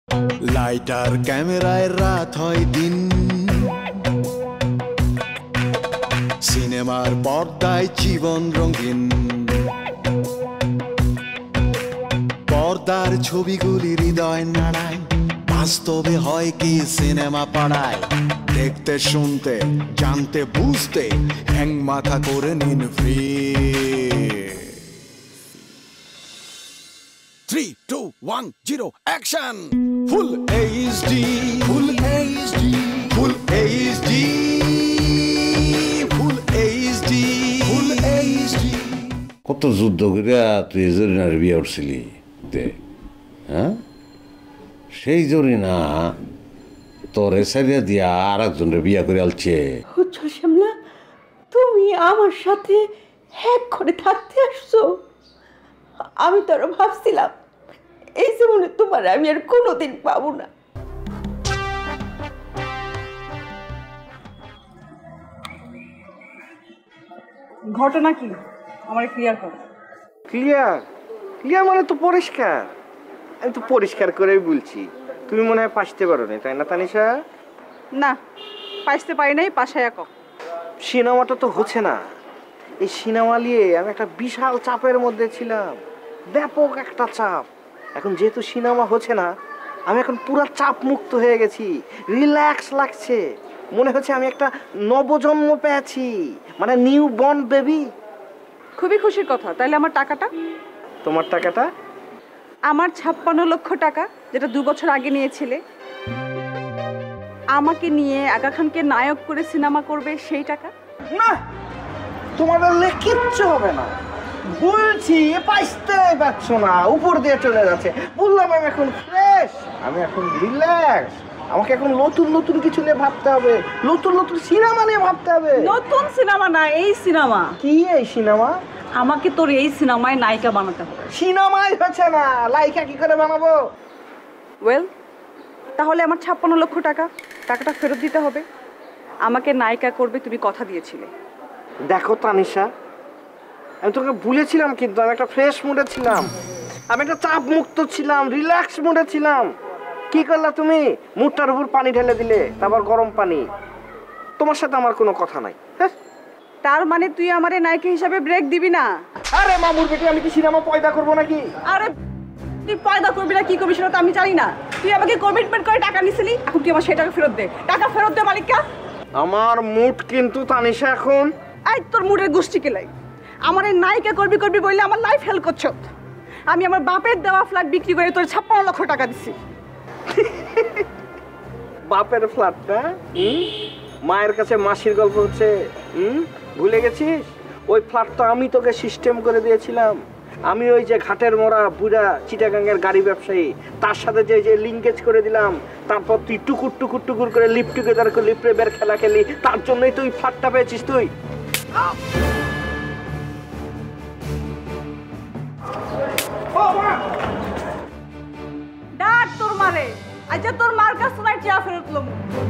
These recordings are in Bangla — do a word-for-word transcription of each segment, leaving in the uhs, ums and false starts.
লাইটার ক্যামেরায় রাত হয় দিন, সিনেমার পর্দায় জীবন রঙিন। পর্দার ছবিগুলি হৃদয় নাড়ায়, বাস্তবে হয় কি সিনেমা পাড়ায়। দেখতে শুনতে জানতে বুঝতে হ্যাং মাথা করে নিন free. Three two one zero action. Full HD, full HD, full HD, full HD, full HD. কত যুদ্ধ করিয়া তুই জরিনার বিয়ে উঠছিলি দে, হ্যাঁ? সেই জরিনা তোর এসারিয়া দিয়া আর একজনের বিয়া করে আলছে। উজ্জ্বল শ্যামলা, তুমি আমার সাথে হ্যাক করে থাকতে আসছো। আমি তো আরো ভাবছিলাম এই জীবনে তোমার আমি আর কোনোদিন পাবো না। ঘটনা কি আমার ক্লিয়ার করো। ক্লিয়ার ক্লিয়ার মানে তো পরিষ্কার। আমি তো পরিষ্কার করেই বলছি, তুমি মনে হয় পাশতে পারো না, তাই না তানিশা? না, পাইতে পারি নাই, পাশায় এক। সিনেমাটা তো হচ্ছে না। এই সিনেমা নিয়ে আমি একটা বিশাল চাপের মধ্যে ছিলাম, ব্যাপক একটা চাপ। এখন যেহেতু সিনেমা হচ্ছে না, আমি এখন পুরো চাপ মুক্ত হয়ে গেছি, রিল্যাক্স লাগছে। মনে হচ্ছে আমি একটা নবজন্ম পেয়েছি, মানে নিউ বর্ন বেবি। খুবই খুশির কথা। তাহলে আমার টাকাটা? তোমার টাকাটা? আমার ছাপ্পান্ন লক্ষ টাকা, যেটা দু বছর আগে নিয়েছিলে, আমাকে নিয়ে আগা খানকে নায়ক করে সিনেমা করবে, সেই টাকা? না, তোমার কিচ্ছু হবে না বলছি, পাইতে পারছো না, উপর দিয়ে চলে যাচ্ছে। বললাম আমি এখন ফ্রেশ, আমি এখন রিল্যাক্স। আমাকে এখন নতুন নতুন কিছু নিয়ে ভাবতে হবে, নতুন নতুন সিনেমা নিয়ে ভাবতে হবে। নতুন সিনেমা না, এই সিনেমা। কি এই সিনেমা? আমাকে তোর এই সিনেমায় নায়িকা বানাতে হবে। সিনেমাই হচ্ছে না, নায়িকা কি করে বানাবো? ওয়েল, তাহলে আমার ছাপ্পান্ন লক্ষ টাকা টাকাটা ফেরত দিতে হবে। আমাকে নায়িকা করবে, তুমি কথা দিয়েছিলে। দেখো তানিশা, আমি তোকে ভুলেছিলাম, কিন্তু আমি একটা ফ্রেশ মুডে ছিলাম, আমি একটা চাপ মুক্ত ছিলাম, রিল্যাক্স মুডে ছিলাম। কি করলা তুমি? মুখটার উপর পানি ঢেলে দিলে, তারপর গরম পানি। তোমার সাথে আমার কোনো কথা নাই। তার মানে তুই আমারে নায়িকা হিসাবে ব্রেক দিবি না? আরে মামুর বেটি, আমি কি সিনেমা পয়দা করবো নাকি? আরে তুই পয়দা করবি না কি করবি সেটা তো আমি জানি না। তুই আমাকে কমিটমেন্ট করে টাকা নিছিলি, এখন তুই আমার সেই টাকা ফেরত দে। টাকা ফেরত দে মালিককে। আমার মুড কিন্তু তানিশা এখন। এই তোর মুডের গোষ্ঠী কেলাই। আমার এই নায়িকা করবি করবি বললে আমার লাইফ হেল্প করছ। আমি আমার বাপের দেওয়া ফ্ল্যাট বিক্রি করে তোর ছাপ্পান্ন লক্ষ টাকা দিছি। বাপের ফ্ল্যাটটা? মায়ের কাছে মাসির গল্প হচ্ছে, হুম ভুলে গেছিস? ওই ফ্ল্যাটটা আমি তোকে সিস্টেম করে দিয়েছিলাম। আমি ওই যে ঘাটের মোড়া বুড়া চিটাগাঙ্গের গাড়ি ব্যবসায়ী, তার সাথে যে যে লিঙ্কেজ করে দিলাম, তারপর তুই টুকুর টুকুর টুকুর করে লিপ টুগেদার করে লিপরে বের খেলা খেলি, তার জন্যই তুই ফ্ল্যাটটা পেয়েছিস। তুই ডাক তোর মারে, আচ্ছা তোর মার কাছ থেকে চা ফেরত লম।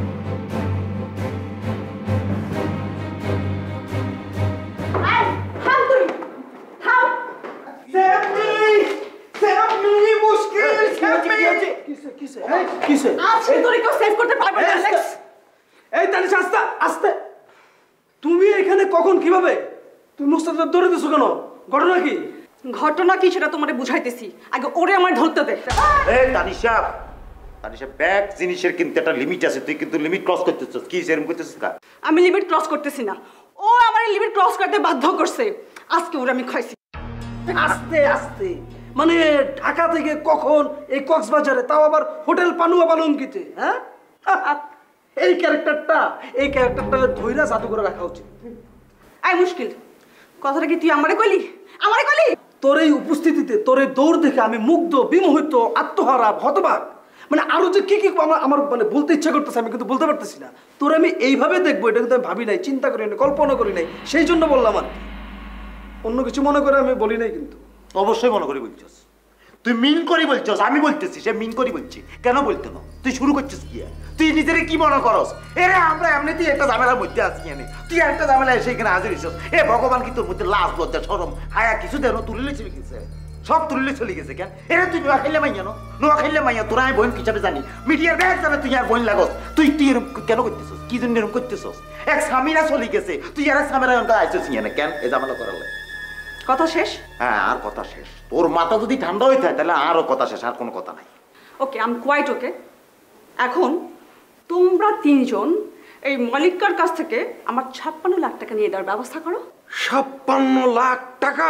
তুমি এখানে কখন কিভাবে? তুমি মুস্তাফা ধরে দিছো কেন? ঘটনা কি? ঘটনা কি সেটা তোমারে বুঝাইতেছি, আগে ওরে আমার ধরতে দে। এই তানিশা, তানিশা ব্যাগ জিনিসের কিন্তু একটা লিমিট আছে, তুই কিন্তু লিমিট ক্রস করতেছিস। কি এরকম করতেছিস না? আমি লিমিট ক্রস করতেছি না, ও আমার লিমিট ক্রস করতে বাধ্য করছে। আজকে ওরে আমি খাইছি। আস্তে আস্তে মানে ঢাকা থেকে কখন এই কক্সবাজারে, তাও আবার হোটেল পানুয়া পালঙ্কিতে, হ্যাঁ? এই ক্যারেক্টারটা এই ক্যারেক্টারটা ধইরা জাদু করে রাখা উচিত। আই মুশকিল, কথাটা কি তুই আমারে কইলি? আমারে কইলি? তোর এই উপস্থিতিতে, তোর এই দৌড় দেখে আমি মুগ্ধ, বিমোহিত, আত্মহারা, হতবাক। মানে আরো যে কি কি আমার আমার মানে বলতে ইচ্ছা করতেছে, আমি কিন্তু বলতে পারতেছি না। তোর আমি এইভাবে দেখবো এটা কিন্তু আমি ভাবি নাই, চিন্তা করি নাই, কল্পনা করি নাই, সেই জন্য বললাম। আর অন্য কিছু মনে করে আমি বলি নাই। কিন্তু অবশ্যই মনে করি বলছিস, তুই মিন করি বলছিস। আমি বলতেছি সে মিন করি বলছি, কেন বলতে না? তুই শুরু করছিস কি? তুই নিজের কি মনে করস? এরে আমরা এমনিতেই একটা ঝামেলার মধ্যে আছি, এনে তুই একটা ঝামেলা এসে এখানে হাজির হইছিস। এ ভগবান কি তোর মধ্যে লাজ লজ্জা শরম হায়া কিছু দেন তুলে লিখছিস? সব তুললে চলে গেছে কেন? এরা তুই নোয়া খাইলে মাইয়া নো নোয়া খাইলে মাইয়া তোরা আমি বোন হিসাবে জানি মিডিয়ার ব্যাগ যাবে তুই আর বোন লাগস তুই তুই এরকম কেন করতেছস? কি জন্য এরকম করতেছস? এক স্বামীরা চলে গেছে তুই আর এক স্বামীরা আইসছিস না কেন? এই ঝামেলা করার লাগে কথা শেষ? হ্যাঁ আর কথা শেষ। তোর মাথা যদি ঠান্ডা হয়ে থাকে তাহলে আরও কথা শেষ, আর কোনো কথা নাই। Okay, I am quite okay. এখন তোমরা তিনজন এই মালিকার কাছ থেকে আমার ছাপ্পান্ন লাখ টাকা নিয়ে দেওয়ার ব্যবস্থা করো। ছাপ্পান্ন লাখ টাকা?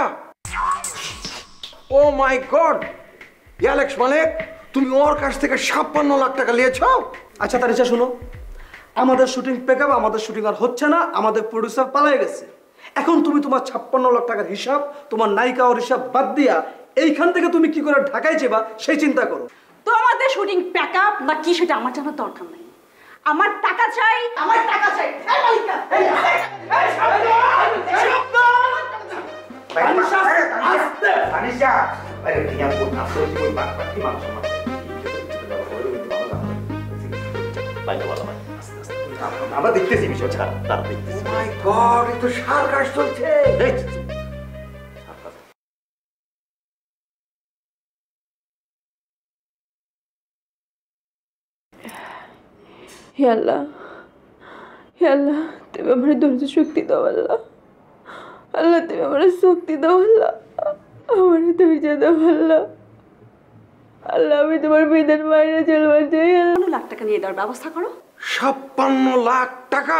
ও মাই গড, অ্যালেক্স মালিক, তুমি ওর কাছ থেকে ছাপ্পান্ন লাখ টাকা নিয়েছো? আচ্ছা তারিচা শোনো, আমাদের শুটিং প্যাক আপ, আমাদের শুটিং আর হচ্ছে না, আমাদের প্রডিউসার পালাই গেছে। এখন তুমি তোমার ছাপ্পান্ন লাখ টাকার হিসাব, তোমার নায়িকা ওর হিসাব বাদ দিয়া এইখান থেকে তুমি কি করে ঢাকায় যাবা সেই চিন্তা করো। তো আমাদের শুটিং প্যাক আপ না কি সেটা আমার জানার দরকার নাই। আমার টাকা চাই, আমার টাকা চাই। এই মালিকা, এই এই শব্দ শব্দ আনিশা আস্তে আনিশা আরে টিয়া কোন আসল কোন বাকি মানুষ আমার বাইরে বলা ভাই আস্তে আস্তে আমরা দেখতেছি বিষয় ছাড়া তারা দেখতেছি। মাই গড, এত সার কাজ চলছে। হে আল্লাহ, হে আল্লাহ, তুমি আমার ধৈর্য শক্তি দাও আল্লাহ। আল্লাহ তুমি আমার শক্তি দাও আল্লাহ, আমার ধৈর্য দাও আল্লাহ। আল্লাহ আমি তোমার বিধান বাইরে চলবার চাই। ছাপ্পান্ন লাখ টাকা নিয়ে দেওয়ার ব্যবস্থা করো। ছাপ্পান্ন লাখ টাকা?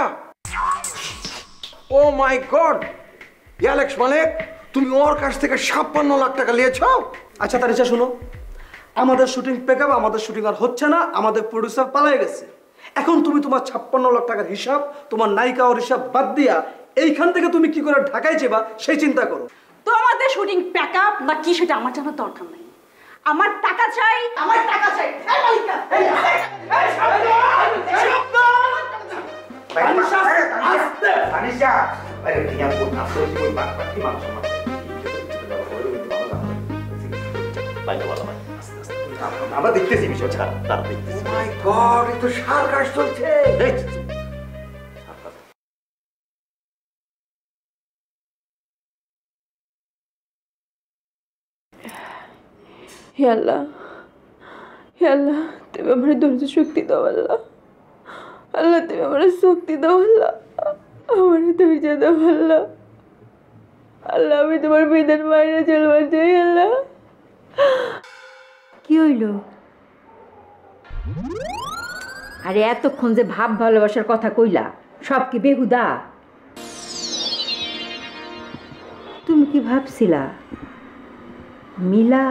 ও মাই গড, অ্যালেক্স মালিক, তুমি ওর কাছ থেকে ছাপ্পান্ন লাখ টাকা নিয়েছো? আচ্ছা তারিচা শোনো, আমাদের শুটিং প্যাক আপ, আমাদের শুটিং আর হচ্ছে না, আমাদের প্রডিউসার পালাই গেছে। এখন তুমি তোমার ছাপ্পান্ন লাখ টাকার হিসাব, তোমার নায়িকা ওর হিসাব বাদ দিয়া এইখান থেকে তুমি কি করে ঢাকায় যাবা সেই চিন্তা করো। তো আমাদের শুটিং প্যাক আপ না কি সেটা আমার জানার দরকার নাই। আমার টাকা চাই, আমার টাকা চাই। এই মালিকা, এই এই শব্দ শব্দ আনিশা আস্তে আনিশা আরে টিয়া কোন আসল কোন বাকি মানুষ আমার বাইরে বলা ভাই আস্তে আস্তে আমরা দেখতেছি বিষয় ছাড়া তারা দেখতেছি। মাই গড, এত সার কাজ চলছে। হে আল্লাহ, হে আল্লাহ, তুমি আমার ধৈর্য শক্তি দাও আল্লাহ। আল্লাহ তুমি আমার শক্তি দাও আল্লাহ, আমার ধৈর্য দাও আল্লাহ। আল্লাহ আমি তোমার বিধান বাইরে চলবার চাই আল্লাহ। কি হইল? আরে এতক্ষণ যে ভাব ভালোবাসার কথা কইলা সব কি বেহুদা? তুমি কি ভাবছিলা মিলা?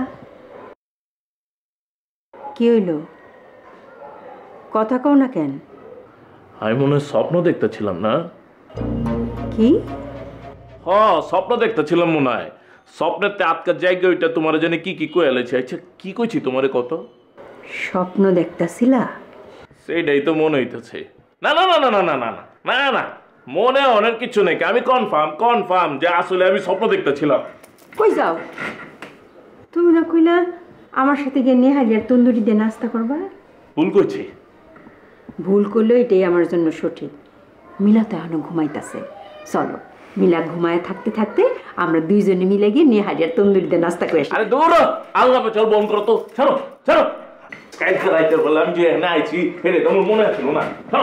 কি হইল? কথা কও না কেন? আমি মনে হয় স্বপ্ন দেখতেছিলাম না? কি? হ্যাঁ স্বপ্ন দেখতেছিলাম মনে হয়। স্বপ্নেতে আটকার জায়গা ওইটা তোমার জানি কি কি কয়েছে। আচ্ছা কি কইছি তোমারে কত? স্বপ্ন দেখতেছিলা? সেইটাই তো মনে হইতেছে। না না না না না না না না না না মনে অনেক কিছু নেই। আমি কনফার্ম কনফার্ম যে আসলে আমি স্বপ্ন দেখতেছিলাম। কই যাও? তুমি না কইলা আমার সাথে গিয়ে নেহালিয়ার তন্দুরি দিয়ে নাস্তা করবা? ভুল করছি? ভুল করলে এটাই আমার জন্য সঠিক। মিলা তো এখনো ঘুমাইতেছে, চলো মিলা ঘুমায় থাকতে থাকতে আমরা দুইজনে মিলে গিয়ে নেহালিয়ার তন্দুরি দিয়ে নাস্তা করে আসি। আরে দৌড়ো আল্লাহ চল বন্ধ করো তো, ছাড়ো ছাড়ো। কালকে রাইতে বললাম যে এখানে আইছি হেরে তোমার মনে আছিল না? ছাড়ো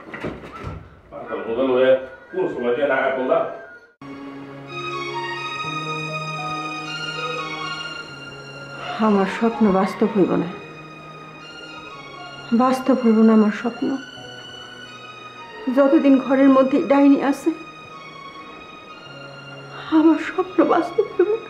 কোন সময় যে টাকা বললাম। আমার স্বপ্ন বাস্তব হইব না, বাস্তব হইব না আমার স্বপ্ন। যতদিন ঘরের মধ্যে ডাইনি আছে আমার স্বপ্ন বাস্তব হইব না।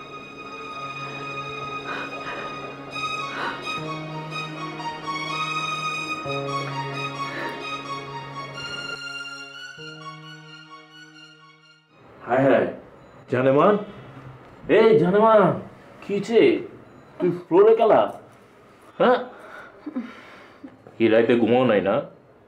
হায় হায় জানেমান, এই জানেমান কিছে তুই ফ্লোরে গেলা? হ্যাঁ কি রাইতে ঘুমাও নাই না?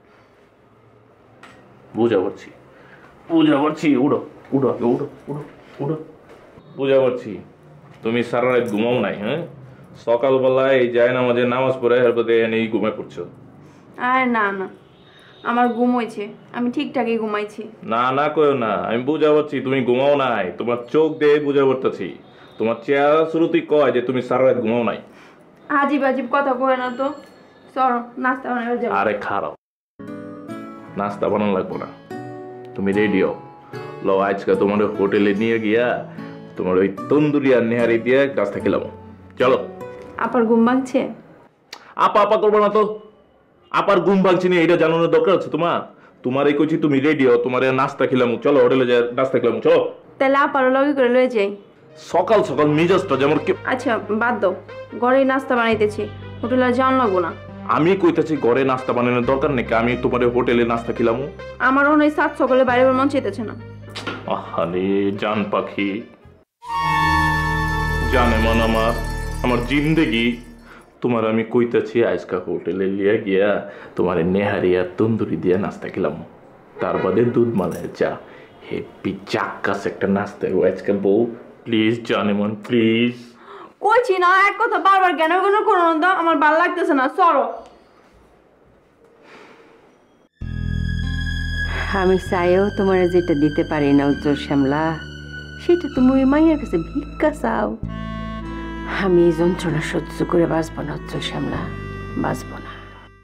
বুঝা পারছি বুঝা পারছি। উড়ো উড়ো আগে উড়ো উড়ো উড়ো। বুঝা পারছি তুমি সারা রাত ঘুমাও নাই। হ্যাঁ সকালবেলায় এই যায় নামাজের নামাজ পড়ে এরপরে এনেই ঘুমায় পড়ছো। আর না না আমার ঘুম হয়েছে, আমি ঠিকঠাকই ঘুমাইছি। না না কইও না, আমি বুঝা পারছি তুমি ঘুমাও নাই, তোমার চোখ দিয়ে বুঝা পড়তেছি। তোমার চেহারা শুরুতেই কয় যে তুমি সারা রাত ঘুমাও নাই। আজিব আজিব কথা কয় না তো। চলো নাস্তা বানাবে যাবো। আরে খারাপ, নাস্তা বানানো লাগবো না, তুমি রেডিও লো। আজকে তোমার হোটেলে নিয়ে গিয়া তোমার ওই তন্দুরি আর নেহারি দিয়ে নাস্তা খেলাম। চলো। আপার ঘুম ভাঙছে? আপা আপা করবো না তো, আপার ঘুম ভাঙছে না এটা জানানোর দরকার আছে তোমার? তোমার এই কইছি তুমি রেডিও, তোমার নাস্তা খেলাম, চলো হোটেলে যা নাস্তা খেলাম, চলো। তাহলে আপারও লগে করে লয়ে যাই। সকাল সকাল মিজাজটা যেমন কি। আচ্ছা বাদ দাও, ঘরে নাস্তা বানাইতেছি, হোটেলে যাওয়ান লাগবো না। আমি কইতেছি ঘরে নাস্তা বানানোর দরকার নাকি? আমি তোমার হোটেলে নাস্তা খেলাম। আমারও ওই সাত সকালে বাইরে মন চাইতেছে না। আহারে জান পাখি, জানে মন আমার, আমার জিন্দেগি। তোমার আমি কইতেছি আজকা হোটেলে লিয়া গিয়া তোমার নেহারি আর তন্দুরি দিয়ে নাস্তা খেলাম, তার বাদে দুধ মালাই চা, হেপি চাক্কাস একটা নাস্তা। আজকে বউ প্লিজ জানে মন প্লিজ। কইছি না এক কথা বারবার কেন কেন করো না, আমার ভালো লাগতেছে না, চলো। আমি চাইও তোমার যেটা দিতে পারি না উজ্জ্বল শ্যামলা, সেটা তুমি ওই মাইয়ের কাছে ভিক্ষা চাও। আমি এই যন্ত্রণা সহ্য করে বাঁচবো না উজ্জ্বল শ্যামলা, বাঁচবো না।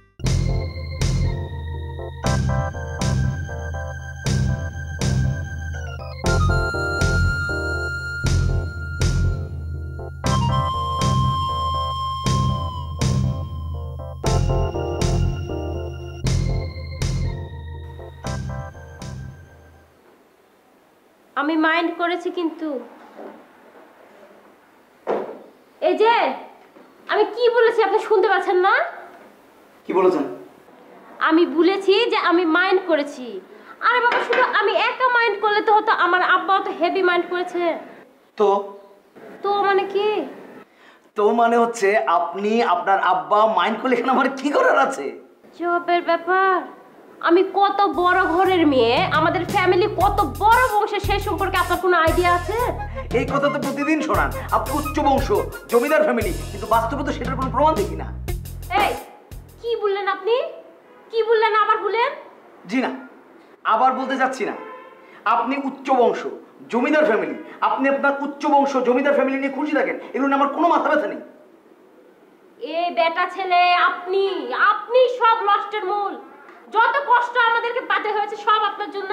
আমি মাইন্ড করেছি কিন্তু এই যে আমি কি বলেছি আপনি শুনতে পাচ্ছেন না? কি বলেছেন? আমি বলেছি যে আমি মাইন্ড করেছি। আরে বাবা শুধু আমি একা মাইন্ড করলে তো হতো, আমার আব্বাও তো হেভি মাইন্ড করেছে। তো তো মানে কি? তো মানে হচ্ছে আপনি আপনার আব্বা মাইন্ড করলে এখানে আমার কি করার আছে? জবের ব্যাপার। আমি কত বড় ঘরের মেয়ে, আমাদের ফ্যামিলি কত বড় বংশের, সেই সম্পর্কে আপনার কোনো আইডিয়া আছে? এই কথা তো প্রতিদিন শোনান, আপনি উচ্চ বংশ, জমিদার ফ্যামিলি, কিন্তু বাস্তবে তো সেটার কোনো প্রমাণ দেখি না। এই কি বললেন আপনি? কি বললেন আবার বলেন? জি না, আবার বলতে যাচ্ছি না। আপনি উচ্চ বংশ, জমিদার ফ্যামিলি, আপনি আপনার উচ্চ বংশ জমিদার ফ্যামিলি নিয়ে খুশি থাকেন, এগুলো আমার কোনো মাথা ব্যথা নেই। এই বেটা ছেলে, আপনি আপনি সব নষ্টের মূল। যত কষ্ট আমাদেরকে পাতে হয়েছে সব আপনার জন্য।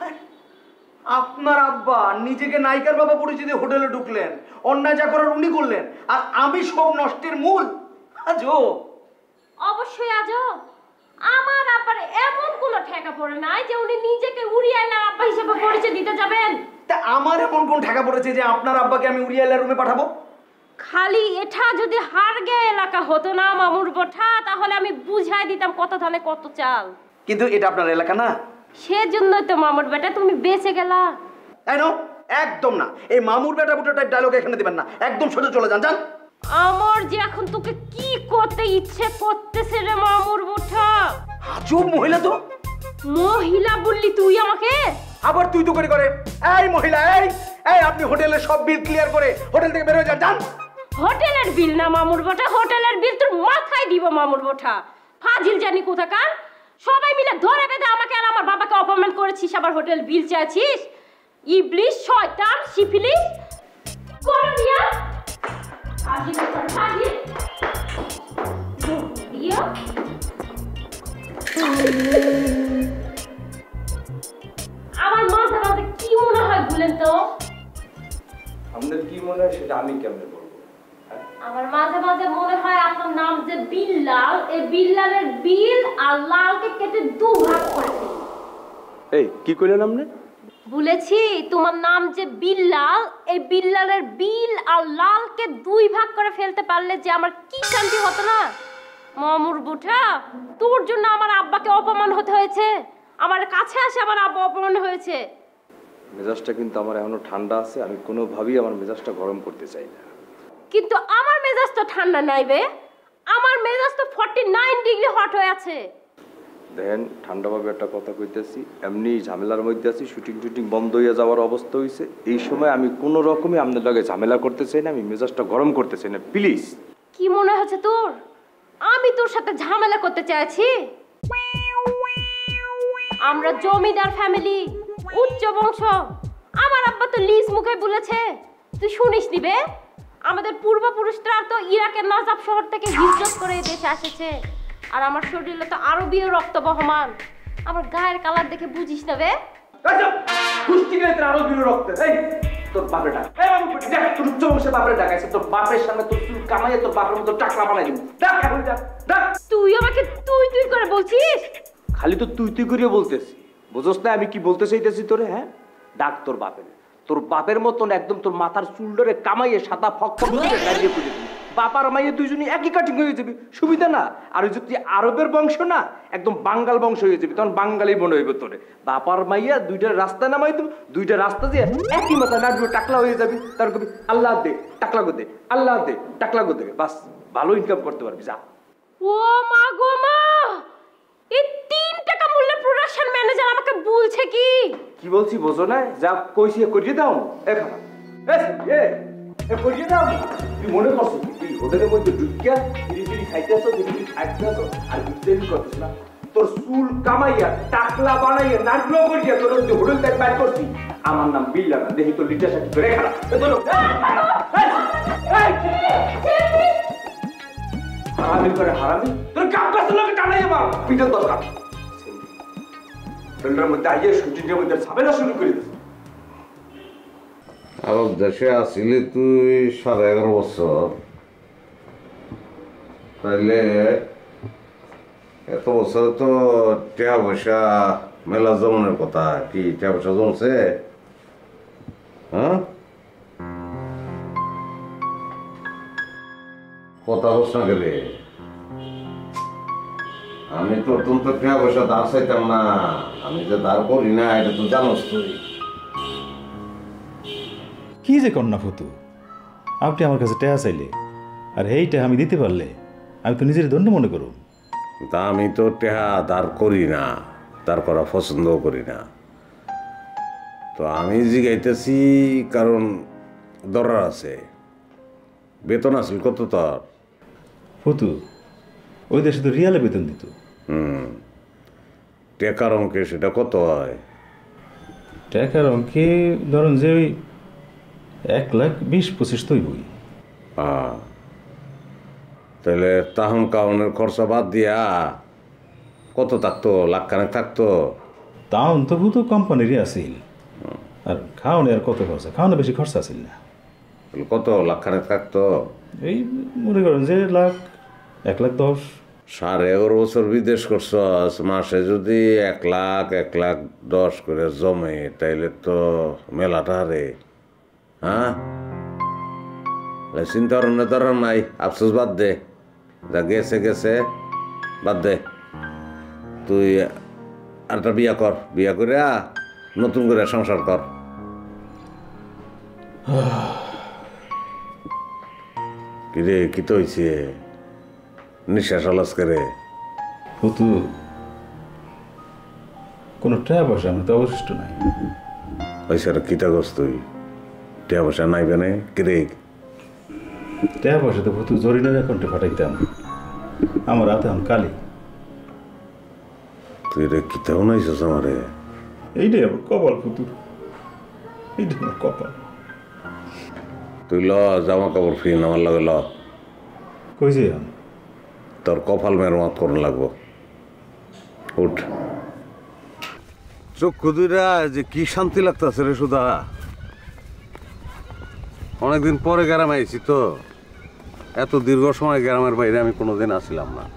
আপনার আব্বা নিজেকে নায়িকার বাবা পরিচিতি হোটেলে ঢুকলেন, অন্যায় যা করার উনি করলেন, আর আমি সব নষ্টের মূল। আজব। অবশ্যই আজব। আমার আব্বার এমন কোনো ঠেকা পড়ে নাই যে উনি নিজেকে উড়িয়ালার আব্বা হিসেবে পরিচয় দিতে যাবেন। তা আমার এমন কোন ঠেকা পড়েছে যে আপনার আব্বাকে আমি উড়িয়ালার রুমে পাঠাবো? খালি এটা যদি হারগে এলাকা হতো না মামুর বঠা, তাহলে আমি বুঝাই দিতাম কত ধানে কত চাল। কিন্তু এটা আপনার এলাকা না, সেজন্যই তো মামুর বেটা তুমি বেঁচে গেলা। তাই না? একদম না, এই মামুর বেটা বুটা টাইপ ডায়লগ এখানে দিবেন না, একদম সোজা চলে যান। যান। আমার যে এখন তোকে কি করতে ইচ্ছে করতেছে রে মামুর বঠা। আজব মহিলা তো। মহিলা বললি তুই আমাকে? আবার তুই তো করে করে। এই মহিলা, এই এই আপনি হোটেলের সব বিল ক্লিয়ার করে হোটেল থেকে বের হয়ে যান। যান। হোটেলের বিল না মামুর বঠা, হোটেলের বিল তোর মাথায় দিব মামুর বঠা। ফাজিল জানি কোথাকার। সবাই মিলে ধরে বেঁধে আমাকে আর আমার বাবাকে অপমান করেছিস, আবার হোটেল বিল চাইছিস। ইবলিশ, শয়তান, সিফিলিস, করনিয়া। ফাজিল ফাজিল। ইয়া আমার মাথা মাথা কি মনে হয় বলেন তো? আমাদের কি মনে হয় সেটা আমি কেমনে বলবো? আমার মাঝে মাঝে মনে হয় আপনার নাম যে বিল্লাল, এই বিল্লালের বিল আর লালকে কেটে দু ভাগ করে দিই। এই কি কইলেন আপনি? বলেছি তোমার নাম যে বিল্লাল, এই বিল্লালের বিল আর লালকে দুই ভাগ করে ফেলতে পারলে যে আমার কি শান্তি হতো না। মামুর বুঠা, তোর জন্য আমার আব্বাকে অপমান হতে হয়েছে, আমার কাছে আসে আমার আব্বা অপমান হয়েছে। মেজাজটা কিন্তু আমার এখনো ঠান্ডা আছে, আমি কোনোভাবেই আমার মেজাজটা গরম করতে চাই না। কিন্তু আমার মেজাজ তো ঠান্ডা নাই বে, আমার মেজাজ তো ফর্টি নাইন ডিগ্রি হট হয়ে আছে। দেখেন ঠান্ডাভাবে একটা কথা কইতেছি, এমনি ঝামেলার মধ্যে আছি, শুটিং টুটিং বন্ধ হয়ে যাওয়ার অবস্থা হয়েছে। এই সময় আমি কোনো রকমে আপনার লগে ঝামেলা করতে চাই না, আমি মেজাজটা গরম করতে চাই না, প্লিজ। কি মনে হচ্ছে তোর আমি তোর সাথে ঝামেলা করতে চাইছি? আমরা জমিদার ফ্যামিলি, উচ্চ বংশ। আমার আব্বা তো লিজ মুখে বলেছে তুই শুনিস নিবে আমাদের পূর্বপুরুষরা তো ইরাকের নজাব শহর থেকে হিজরত করে এই দেশে এসেছে আর আমার শরীরে তো আরবীয় রক্ত বহমান আমার গায়ের কালার দেখে বুঝিস না বে কুষ্টি গাইতে আরবীয় রক্ত এই তোর বাপের ডাক এই বাবু দেখ তোর উচ্চ বংশের বাপের ডাক আছে তোর বাপের সামনে তোর চুল কামাইয়ে তোর বাপের মতো টাকলা বানাই দিব ডাক এখন ডাক ডাক তুই আমাকে তুই তুই করে বলছিস খালি তো তুই তুই করিয়ে বলতেছি বুঝছ না আমি কি বলতে চাইতেছি তোরে হ্যাঁ ডাক তোর বাপের তোর বাপের মতন একদম তোর মাথার চুল ধরে কামাইয়ে সাদা ফক ফক করে গাড়িয়ে পুজো দিবি বাপার মাইয়ে দুইজনই একই কাটিং হয়ে যাবি সুবিধা না আর ওই যদি আরবের বংশ না একদম বাঙ্গাল বংশ হয়ে যাবি তখন বাঙালি মনে হইবে তোরে বাপার মাইয়া দুইটা রাস্তা নামাই দেবো দুইটা রাস্তা দিয়ে একই মাথা নাচবে টাকলা হয়ে যাবি তার কবি আল্লাহ দে টাকলা গো দে আল্লাহ দে টাকলা গো দে বাস ভালো ইনকাম করতে পারবি যা ও মা গো মা এই তিন টাকা মূল্যের প্রোডাকশন ম্যানেজার আমাকে বলছে কি কি বলছি বোঝো না যা কইছি করিয়ে দাও এখন এ এ করিয়ে দাও তুই মনে করছো তুই হোটেলের মধ্যে ঢুকিয়া ধীরে ধীরে খাইতেছো ধীরে ধীরে খাইতেছো আর বিদ্যালি করতেছ না তোর চুল কামাইয়া টাকলা বানাইয়া নাটলো করিয়া তোর হোটেল থেকে বাইর করছি আমার নাম বিল্লা না দেখি তোর লিটার সাথে ধরে খারাপ হারামি করে হারামি তোর কাপ গাছের লোকে টানাই আমার পিঠের দরকার হোটেলের মধ্যে আইয়ে শুটিংয়ের মধ্যে ঝামেলা শুরু করে দিস আরব দেশে আসিলি তুই সাড়ে এগারো বছর তাইলে এত বছরে তো টাকা পয়সা মেলা জমানোর কথা কি টাকা পয়সা জমছে হ্যাঁ কথা হোস না গেলে আমি তো অত্যন্ত টাকা পয়সা দাঁড় চাইতাম না আমি যে দাঁড় করি না এটা তো জানোস তুই কি যে কন্যা ফুতু আপনি আমার কাছে টেহা চাইলে আর এইটা আমি দিতে পারলে আমি তো নিজের ধন্য মনে করুন তা আমি তো টেহা দাঁড় করি না দাঁড় করা পছন্দও করি না তো আমি জিগাইতেছি কারণ দরকার আছে বেতন আসল কত তোর ফুতু ওই দেশে তো রিয়ালে বেতন দিত হুম টেকার অঙ্কে সেটা কত হয় টাকার অঙ্কে ধরুন যে ওই এক লাখ বিশ পঁচিশ তৈ বই তাহলে তাহন কাউনের খরচা বাদ দিয়া কত থাকতো লাখ খানেক থাকতো তাহন তো ভূত কোম্পানিরই আসিল আর খাওয়ানো আর কত খরচা খাওয়ানো বেশি খরচা আসিল না কত লাখ খানেক থাকতো এই মনে করেন যে লাখ এক লাখ দশ সাড়ে এগারো বছর বিদেশ করছস মাসে যদি এক লাখ এক লাখ দশ করে জমে তাইলে তো মেলাটা রে হ্যাঁ চিন্তা করণে ধরার নাই আফসোস বাদ দে যা গেছে গেছে বাদ দে তুই আরেকটা বিয়া কর বিয়া করে নতুন করে সংসার কর কিরে কি তো হয়েছে নিঃশ্বাস আলাস করে ফুতু কোনো টাকা পয়সা আমি তো অবশিষ্ট নাই পয়সা কিতা গছ তুই টাকা পয়সা নাই বেনে কিরে টাকা পয়সা তো ফুতু জরিনার অ্যাকাউন্টে পাঠাইতাম আমার হাতে এখন কালি তুই রে কিতাও নাইছিস আমারে এইটাই আমার কপাল ফুতু এইটাই আমার কপাল তুই ল জামা কাপড় ফিন আমার লগে ল কইছি আমি তোর কপাল মেরামত করুন লাগবো উঠ চক্ষু দুইরা যে কি শান্তি লাগতেছে রে সুধা অনেকদিন পরে গ্রামে আইছি তো এত দীর্ঘ সময় গ্রামের বাইরে আমি কোনোদিন আসিলাম না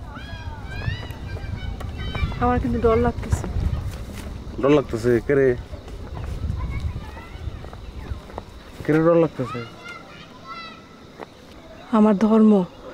আমার কিন্তু ডর লাগতেছে ডর লাগতেছে কেরে কেরে ডর লাগতেছে আমার ধর্ম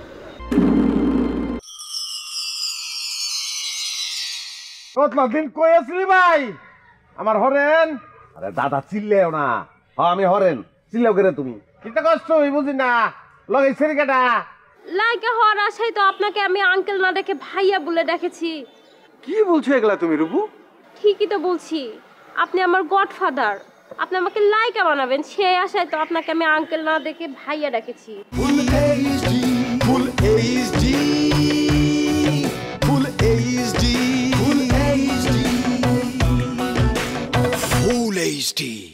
কতদিন কই আসলি ভাই আমার হরেন আরে দাদা চিল্লেও না হ্যাঁ আমি হরেন চিল্লেও করে তুমি কিটা কষ্ট বুঝি না লাগাইছে কেটা লাইকা হওয়ার আশায় তো আপনাকে আমি আঙ্কেল না ডেকে ভাইয়া বলে ডেকেছি কি বলছো এগুলা তুমি রূপু ঠিকই তো বলছি আপনি আমার গডফাদার আপনি আমাকে লাইকা বানাবেন সেই আশায় তো আপনাকে আমি আঙ্কেল না ডেকে ভাইয়া ডেকেছি full HD full HD full HD full HD full HD